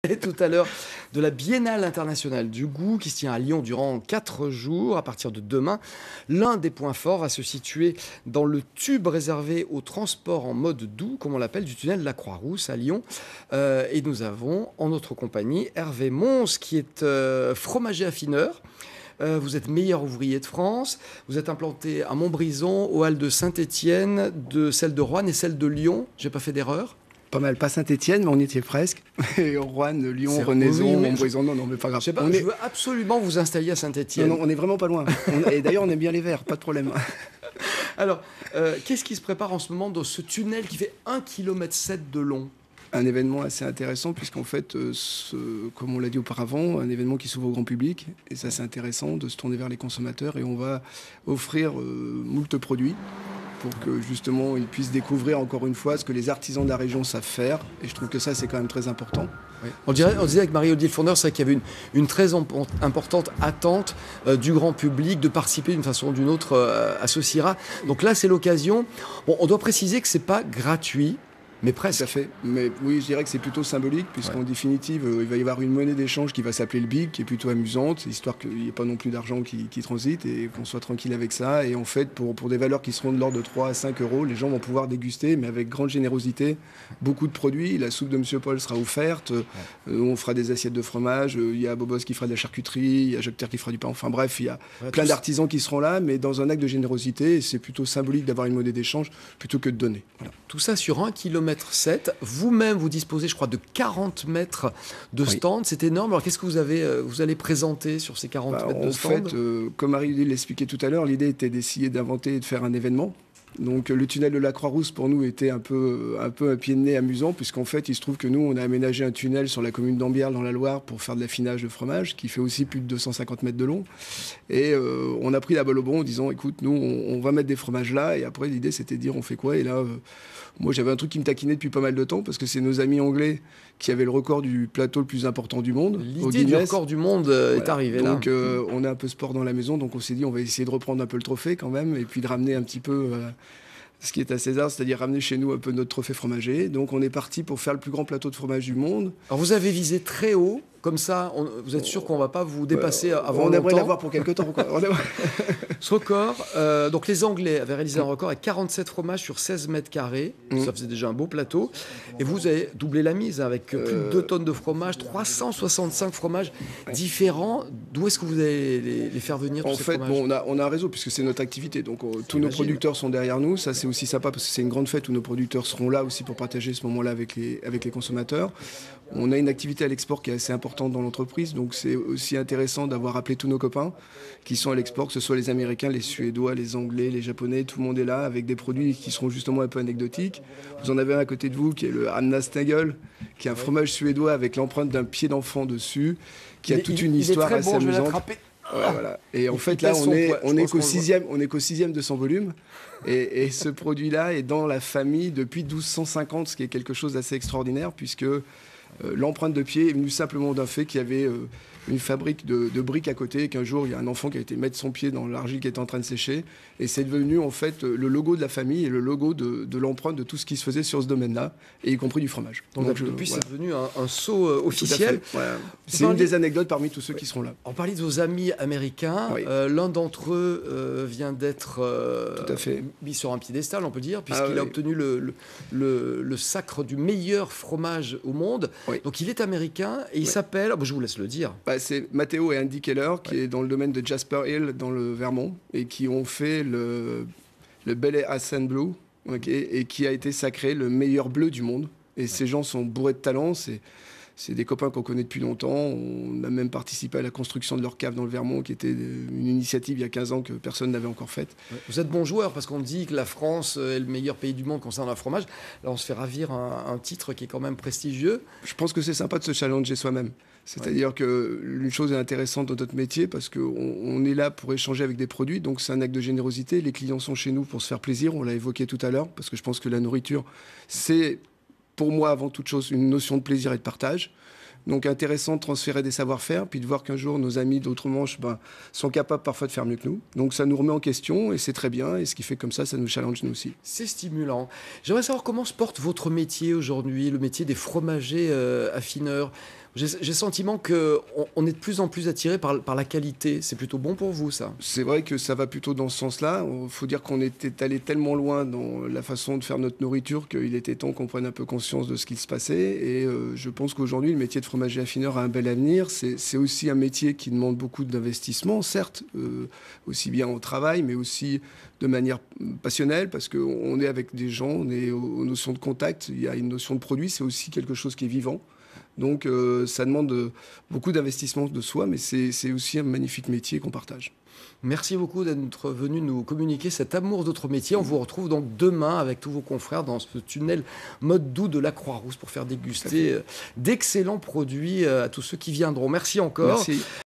tout à l'heure de la Biennale internationale du goût qui se tient à Lyon durant 4 jours à partir de demain. L'un des points forts va se situer dans le tube réservé au transport en mode doux, comme on l'appelle, du tunnel de la Croix-Rousse à Lyon. Et nous avons en notre compagnie Hervé Mons qui est fromager affineur. Vous êtes meilleur ouvrier de France. Vous êtes implanté à Montbrison, aux Halles de Saint-Étienne, celle de Roanne et celle de Lyon. J'ai pas fait d'erreur? Pas mal, pas Saint-Étienne, mais on y était presque. Et Roanne, Lyon, Renaison, Montbrison, non, mais pas grave. Je veux absolument vous installer à Saint-Étienne. Non, on est vraiment pas loin. Et d'ailleurs, on aime bien les verts, pas de problème. Alors, qu'est-ce qui se prépare en ce moment dans ce tunnel qui fait 1,7 km de long? Un événement assez intéressant, puisqu'en fait, comme on l'a dit auparavant, un événement qui s'ouvre au grand public. Et ça, c'est intéressant de se tourner vers les consommateurs. Et on va offrir moult produits pour que justement ils puissent découvrir encore une fois ce que les artisans de la région savent faire. Et je trouve que ça, c'est quand même très important. Oui. On disait avec Marie-Odile Fourneur, c'est qu'il y avait une très importante attente du grand public de participer d'une façon ou d'une autre à ce CIRA. Donc là, c'est l'occasion. Bon, on doit préciser que c'est pas gratuit. Mais presque. Tout à fait. Mais oui, je dirais que c'est plutôt symbolique, puisqu'en définitive, il va y avoir une monnaie d'échange qui va s'appeler le BIG, qui est plutôt amusante, histoire qu'il n'y ait pas non plus d'argent qui transite et qu'on soit tranquille avec ça. Et en fait, pour des valeurs qui seront de l'ordre de 3 à 5 euros, les gens vont pouvoir déguster, mais avec grande générosité, beaucoup de produits. La soupe de Monsieur Paul sera offerte. On fera des assiettes de fromage. Il y a Bobos qui fera de la charcuterie. Il y a Jacques Terre qui fera du pain. Enfin bref, il y a plein d'artisans qui seront là, mais dans un acte de générosité. Et c'est plutôt symbolique d'avoir une monnaie d'échange plutôt que de donner. Voilà. Tout ça sur 1,7 km. Vous-même, vous disposez, je crois, de 40 mètres de stand. Oui. C'est énorme. Alors, qu'est-ce que vous allez présenter sur ces 40 mètres de stand? En fait, comme Marie-Odile l'expliquait tout à l'heure, l'idée était d'essayer d'inventer et de faire un événement. Donc le tunnel de la Croix-Rousse pour nous était un peu un pied de nez amusant, puisqu'en fait il se trouve que nous on a aménagé un tunnel sur la commune d'Ambières dans la Loire pour faire de l'affinage de fromage qui fait aussi plus de 250 mètres de long, et on a pris la balle au bon en disant écoute, nous on va mettre des fromages là, et après l'idée c'était de dire on fait quoi, et là moi j'avais un truc qui me taquinait depuis pas mal de temps, parce que c'est nos amis anglais qui avaient le record du plateau le plus important du monde. L'idée du record du monde est arrivée là. Donc on a un peu sport dans la maison, donc on s'est dit on va essayer de reprendre un peu le trophée quand même, et puis de ramener un petit peu ce qui est à César, c'est-à-dire ramener chez nous un peu notre trophée fromager. Donc on est parti pour faire le plus grand plateau de fromage du monde. Alors vous avez visé très haut, comme ça, vous êtes sûr qu'on ne va pas vous dépasser avant longtemps? On aimerait l'avoir pour quelques temps. Quoi. Ce record, donc les Anglais avaient réalisé un record avec 47 fromages sur 16 mètres carrés. Ça faisait déjà un beau plateau. Et vous avez doublé la mise avec plus de 2 tonnes de fromage, 365 fromages différents. D'où est-ce que vous allez les faire venir, tous ces fromages? En fait, on a un réseau, puisque c'est notre activité. Donc tous nos producteurs sont derrière nous. Ça, c'est aussi sympa, parce que c'est une grande fête où nos producteurs seront là aussi pour partager ce moment-là avec les consommateurs. On a une activité à l'export qui est assez importante dans l'entreprise, donc c'est aussi intéressant d'avoir appelé tous nos copains qui sont à l'export, que ce soit les Américains, les Suédois, les Anglais, les Japonais, tout le monde est là avec des produits qui seront justement un peu anecdotiques. Vous en avez un à côté de vous qui est le Hamnastagel, qui est un fromage suédois avec l'empreinte d'un pied d'enfant dessus, qui a toute une histoire assez amusante. Ouais, voilà. Et en fait, là, on est qu'au sixième de son volume. Et ce produit-là est dans la famille depuis 1250, ce qui est quelque chose d'assez extraordinaire, puisque l'empreinte de pied est venue simplement d'un fait qu'il y avait une fabrique de briques à côté, et qu'un jour, il y a un enfant qui a été mettre son pied dans l'argile qui était en train de sécher. Et c'est devenu, en fait, le logo de la famille et le logo de l'empreinte de tout ce qui se faisait sur ce domaine-là, et y compris du fromage. Donc depuis, voilà. C'est devenu un saut officiel. Voilà. C'est une des anecdotes parmi tous ceux qui seront là. On parlait de vos amis américains. Oui. L'un d'entre eux vient d'être mis sur un piédestal, on peut dire, puisqu'il a obtenu le sacre du meilleur fromage au monde. Oui. Donc il est américain et il s'appelle... je vous laisse le dire. C'est Matteo et Andy Keller, qui est dans le domaine de Jasper Hill, dans le Vermont, et qui ont fait le Belay Hassan Blue, et qui a été sacré le meilleur bleu du monde. Et ces gens sont bourrés de talent. C'est des copains qu'on connaît depuis longtemps. On a même participé à la construction de leur cave dans le Vermont, qui était une initiative il y a 15 ans que personne n'avait encore faite. Vous êtes bon joueur, parce qu'on dit que la France est le meilleur pays du monde concernant le fromage. Là, on se fait ravir un titre qui est quand même prestigieux. Je pense que c'est sympa de se challenger soi-même. C'est-à-dire qu'une chose est intéressante dans notre métier, parce qu'on est là pour échanger avec des produits, donc c'est un acte de générosité. Les clients sont chez nous pour se faire plaisir, on l'a évoqué tout à l'heure, parce que je pense que la nourriture, c'est pour moi avant toute chose une notion de plaisir et de partage. Donc intéressant de transférer des savoir-faire, puis de voir qu'un jour nos amis d'autres manches sont capables parfois de faire mieux que nous. Donc ça nous remet en question, et c'est très bien, et ce qui fait comme ça nous challenge nous aussi. C'est stimulant. J'aimerais savoir comment se porte votre métier aujourd'hui, le métier des fromagers affineurs. J'ai le sentiment qu'on est de plus en plus attiré par la qualité. C'est plutôt bon pour vous, ça? C'est vrai que ça va plutôt dans ce sens-là. Il faut dire qu'on était allé tellement loin dans la façon de faire notre nourriture qu'il était temps qu'on prenne un peu conscience de ce qui se passait. Et je pense qu'aujourd'hui, le métier de fromager affineur a un bel avenir. C'est aussi un métier qui demande beaucoup d'investissement, certes, aussi bien au travail, mais aussi de manière passionnelle, parce qu'on est avec des gens, on est aux notions de contact, il y a une notion de produit, c'est aussi quelque chose qui est vivant. Donc ça demande beaucoup d'investissement de soi, mais c'est aussi un magnifique métier qu'on partage. Merci beaucoup d'être venu nous communiquer cet amour d'autre métier. On vous retrouve donc demain avec tous vos confrères dans ce tunnel mode doux de la Croix-Rousse pour faire déguster d'excellents produits à tous ceux qui viendront. Merci encore. Merci.